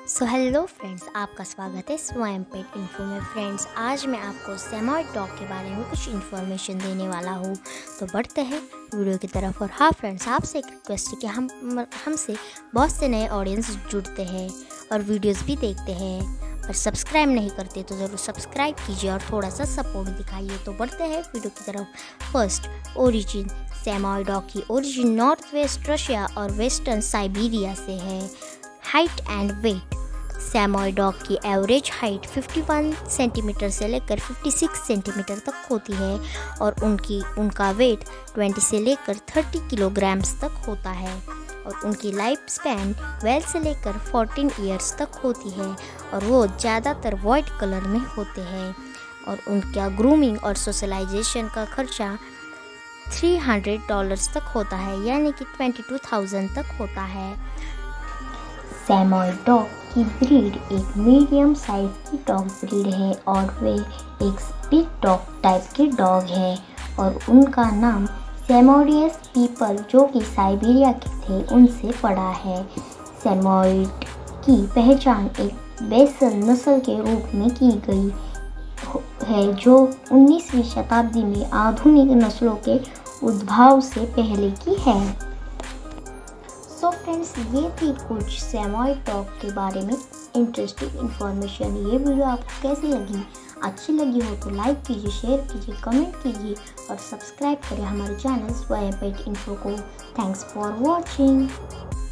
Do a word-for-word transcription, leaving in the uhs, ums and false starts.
So hello friends, आपका स्वागत है स्वयं पेट इन्फो में। फ्रेंड्स, आज मैं आपको सैमॉयड डॉग के बारे में कुछ इन्फॉर्मेशन देने वाला हूँ। तो बढ़ते हैं वीडियो की तरफ। और हाँ फ्रेंड्स, आपसे एक रिक्वेस्ट है कि हम हमसे बहुत से नए ऑडियंस जुड़ते हैं और वीडियोस भी देखते हैं, पर सब्सक्राइब नहीं करते तो ज़रूर सब्सक्राइब कीजिए और थोड़ा सा सपोर्ट दिखाइए। तो बढ़ते हैं वीडियो की तरफ। First, origin. सैमॉयड डॉग की ओरिजिन नॉर्थ वेस्ट रशिया और वेस्टर्न साइबेरिया से है। Height and weight. Samoyed dog की एवरेज हाइट इक्यावन सेंटीमीटर से लेकर छप्पन सेंटीमीटर तक होती है और उनकी उनका वेट बीस से लेकर तीस किलोग्राम्स तक होता है। और उनकी लाइफ स्पैन बारह से लेकर चौदह इयर्स तक होती है और वो ज़्यादातर वाइट कलर में होते हैं। और उनका ग्रूमिंग और सोशलाइजेशन का खर्चा तीन सौ डॉलर्स तक होता है, यानी कि बाईस हज़ार तक होता है। सैमॉयड डॉग की ब्रीड एक मीडियम साइज की डॉग ब्रीड है और वे एक बिग डॉग टाइप के डॉग है। और उनका नाम सैमोयडियस पीपल, जो कि साइबेरिया के थे, उनसे पड़ा है। सैमॉयड की पहचान एक बेसल नस्ल के रूप में की गई है, जो उन्नीसवीं शताब्दी में आधुनिक नस्लों के उद्भव से पहले की है। सो फ्रेंड्स, ये थी कुछ सैमॉयड डॉग के बारे में इंटरेस्टिंग इन्फॉर्मेशन। ये वीडियो आपको कैसी लगी? अच्छी लगी हो तो लाइक कीजिए, शेयर कीजिए, कमेंट कीजिए और सब्सक्राइब करें हमारे चैनल स्वयं पेट इन्फो को। Thanks for watching.